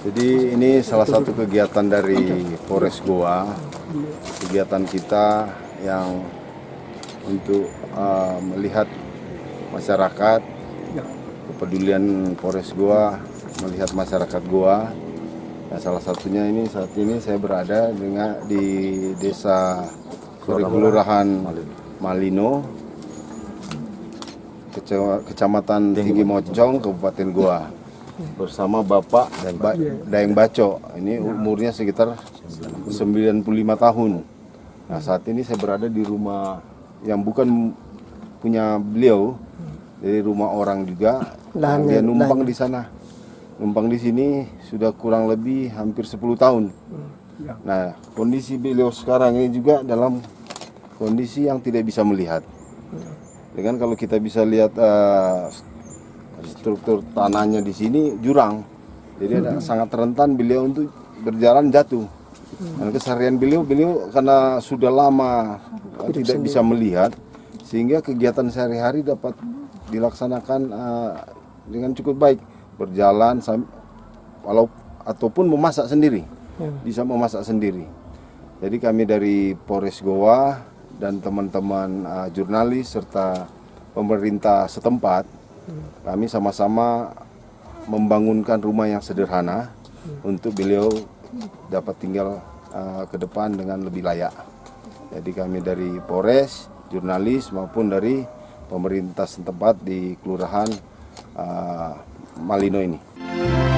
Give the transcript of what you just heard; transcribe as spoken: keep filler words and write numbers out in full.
Jadi ini salah satu kegiatan dari Polres Goa, kegiatan kita yang untuk uh, melihat masyarakat, kepedulian Polres Goa melihat masyarakat Goa. Nah, salah satunya ini saat ini saya berada dengan di desa Kelurahan Malino, Kecamatan Tinggi Mocong, Kabupaten Goa, bersama Bapak ba Daeng Baco. Ini umurnya sekitar sembilan puluh lima tahun. Nah, saat ini saya berada di rumah yang bukan punya beliau, dari rumah orang juga. Dia numpang di sana, numpang di sini sudah kurang lebih hampir sepuluh tahun. Nah, kondisi beliau sekarang ini juga dalam kondisi yang tidak bisa melihat. Dengan kalau kita bisa lihat uh, struktur tanahnya di sini jurang, jadi ada sangat rentan beliau untuk berjalan jatuh. Dan keseharian beliau, beliau karena sudah lama uh, tidak bisa melihat, sehingga kegiatan sehari-hari dapat dilaksanakan uh, dengan cukup baik, berjalan walau ataupun memasak sendiri, bisa memasak sendiri. Jadi kami dari Polres Goa dan teman-teman uh, jurnalis serta pemerintah setempat, kami sama-sama membangunkan rumah yang sederhana untuk beliau dapat tinggal uh, ke depan dengan lebih layak. Jadi kami dari Polres, jurnalis maupun dari pemerintah setempat di Kelurahan uh, Malino ini.